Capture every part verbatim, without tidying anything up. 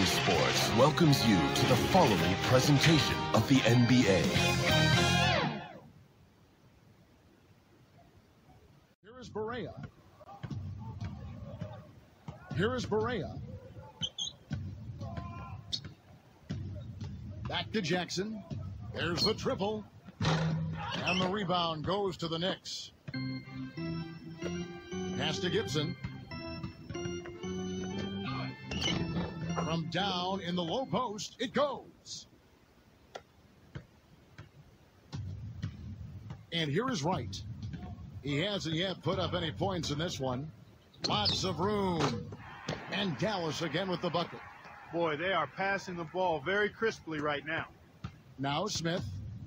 Sports welcomes you to the following presentation of the N B A. Here is Barea. Here is Barea. Back to Jackson. There's the triple. And the rebound goes to the Knicks. Pass to Gibson. From down in the low post, it goes. And here is Wright. He hasn't yet put up any points in this one. Lots of room. And Dallas again with the bucket. Boy, they are passing the ball very crisply right now. Now Smith.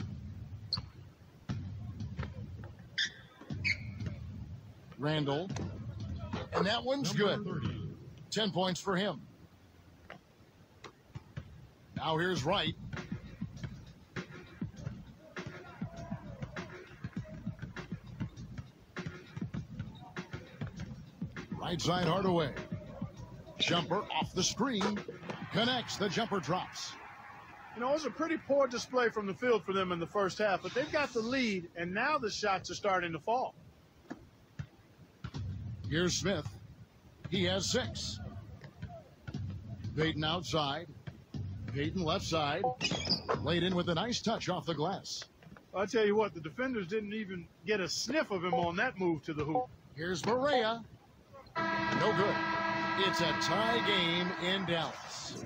Randall. And that one's good. Ten points for him. Now here's Wright. Right side Hardaway. Jumper off the screen. Connects. The jumper drops. You know, it was a pretty poor display from the field for them in the first half, but they've got the lead, and now the shots are starting to fall. Here's Smith. He has six. Payton outside. Payton left side. Laid in with a nice touch off the glass. I'll tell you what, the defenders didn't even get a sniff of him on that move to the hoop. Here's Barea. No good. It's a tie game in Dallas.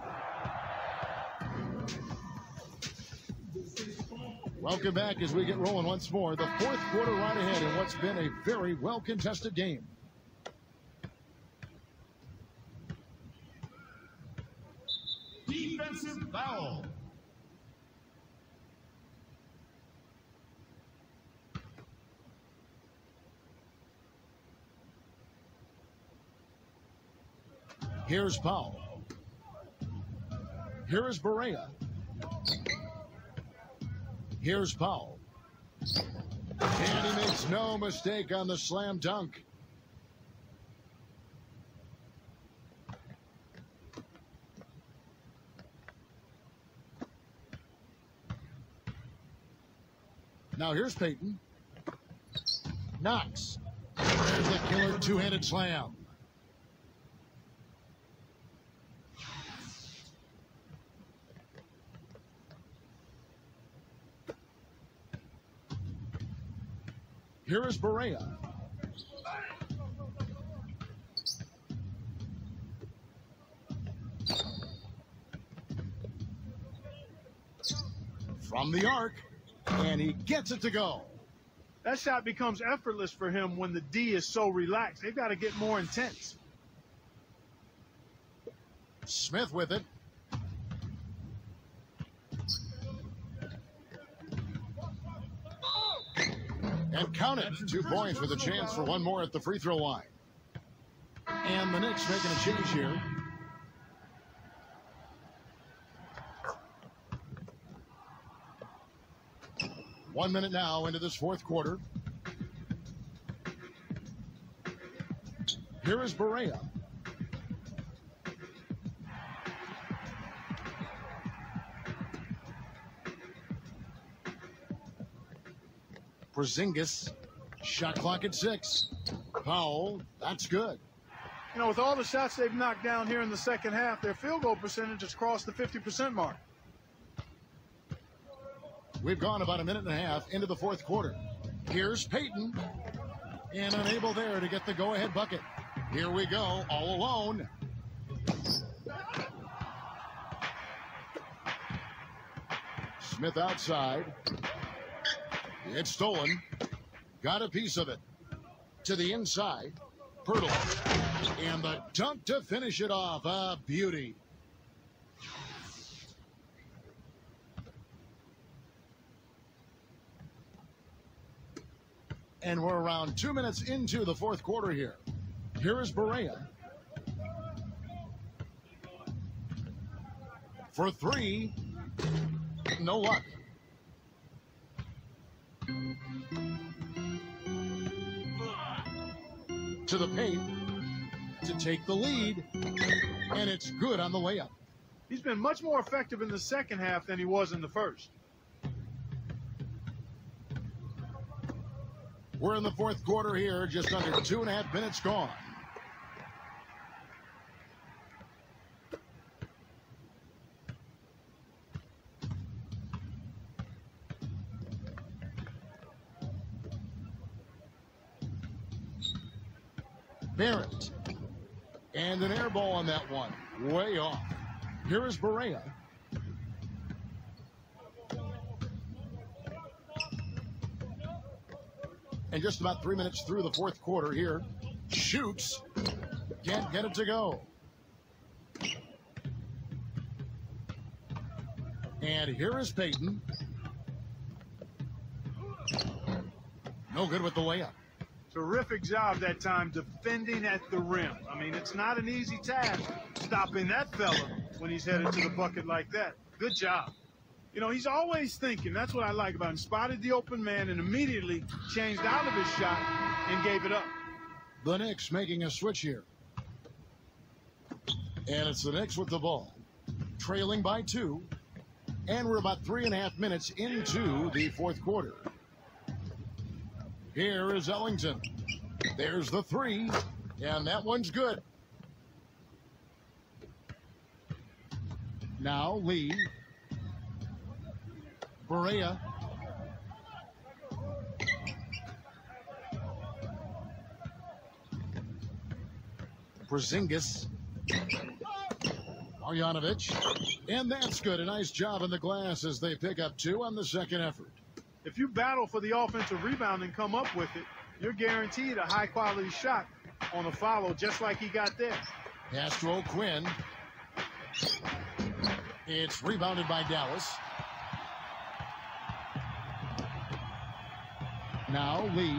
Welcome back as we get rolling once more. The fourth quarter right ahead in what's been a very well-contested game. Defensive foul. Here's Powell. Here is Barea. Here's Powell. And he makes no mistake on the slam dunk. Now here's Payton. Knox. There's the killer two-handed slam. Here is Barea. From the arc, and he gets it to go. That shot becomes effortless for him when the D is so relaxed. They've got to get more intense. Smith with it. And count it. Two points with a chance for one more at the free throw line. And the Knicks making a change here. One minute now into this fourth quarter. Here is Barea. Porzingis, shot clock at six. Powell, that's good. You know, with all the shots they've knocked down here in the second half, their field goal percentage has crossed the fifty percent mark. We've gone about a minute and a half into the fourth quarter. Here's Payton, and unable there to get the go-ahead bucket. Here we go, all alone. Smith outside. It's stolen. Got a piece of it. To the inside. Pirtle. And the dunk to finish it off. A beauty. And we're around two minutes into the fourth quarter here. Here is Barea. For three. No luck. To the paint to take the lead, and it's good on the layup. He's been much more effective in the second half than he was in the first. We're in the fourth quarter here, just under two and a half minutes gone. Barrett. And an air ball on that one. Way off. Here is Barea. And just about three minutes through the fourth quarter here. Shoots. Can't get it to go. And here is Payton. No good with the layup. Terrific job that time defending at the rim. I mean, it's not an easy task stopping that fella when he's headed to the bucket like that. Good job. You know, he's always thinking. That's what I like about him. Spotted the open man and immediately changed out of his shot and gave it up. The Knicks making a switch here. And it's the Knicks with the ball. Trailing by two. And we're about three and a half minutes into the fourth quarter. Here is Ellington. There's the three. And that one's good. Now Lee. Barea. Porzingis. Marjanovic. And that's good. A nice job in the glass as they pick up two on the second effort. If you battle for the offensive rebound and come up with it, you're guaranteed a high-quality shot on a follow, just like he got there. Pass to O'Quinn. It's rebounded by Dallas. Now Lee.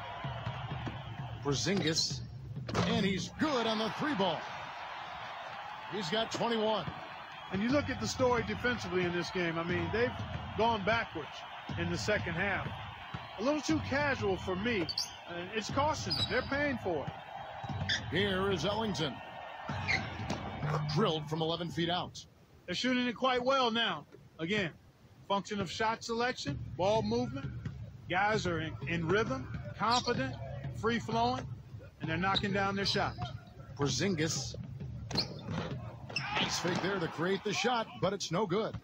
Porzingis. And he's good on the three ball. He's got twenty-one. And you look at the story defensively in this game. I mean, they've gone backwards in the second half. A little too casual for me. And it's costing them. They're paying for it. Here is Ellington. Drilled from eleven feet out. They're shooting it quite well now. Again, function of shot selection, ball movement. Guys are in, in rhythm, confident, free-flowing, and they're knocking down their shots. Porzingis. Nice fake there to create the shot, but it's no good.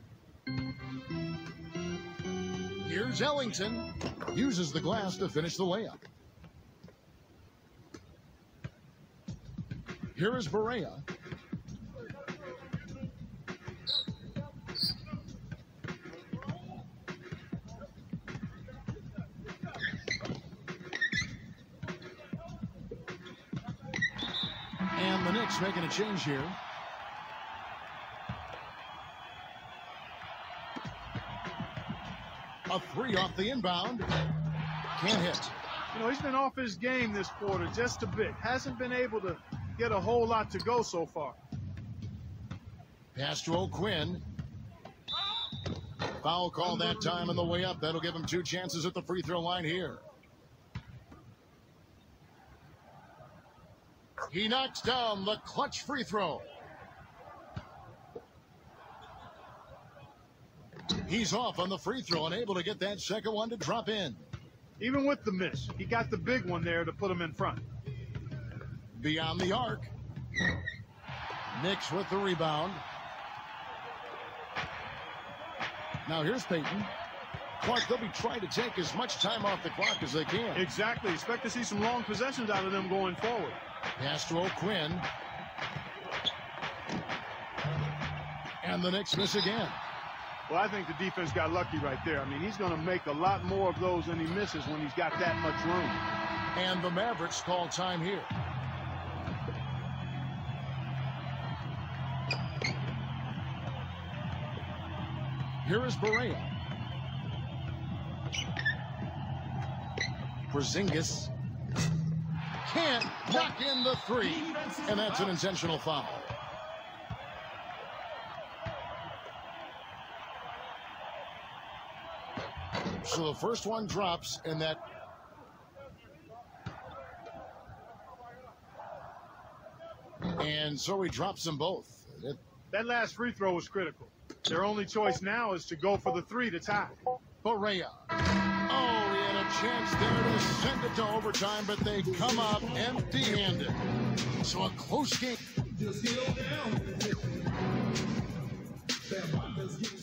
Here's Ellington. Uses the glass to finish the layup. Here is Barea. And the Knicks making a change here. A three off the inbound. Can't hit. You know, he's been off his game this quarter just a bit. Hasn't been able to get a whole lot to go so far. Pass to O'Quinn. Foul call that time on the way up. That'll give him two chances at the free throw line here. He knocks down the clutch free throw. He's off on the free throw and able to get that second one to drop in. Even with the miss, he got the big one there to put him in front. Beyond the arc. Knicks with the rebound. Now here's Payton. Clark, they'll be trying to take as much time off the clock as they can. Exactly. Expect to see some long possessions out of them going forward. Pass to O'Quinn. And the Knicks miss again. Well, I think the defense got lucky right there. I mean, he's going to make a lot more of those than he misses when he's got that much room. And the Mavericks call time here. Here is Barea. Porzingis can't knock in the three, and that's an intentional foul. So the first one drops, and that and so he drops them both. It That last free throw was critical. Their only choice now is to go for the three to tie. Barea. Oh, he had a chance there to send it to overtime, but they come up empty-handed. So a close game. Just get on down.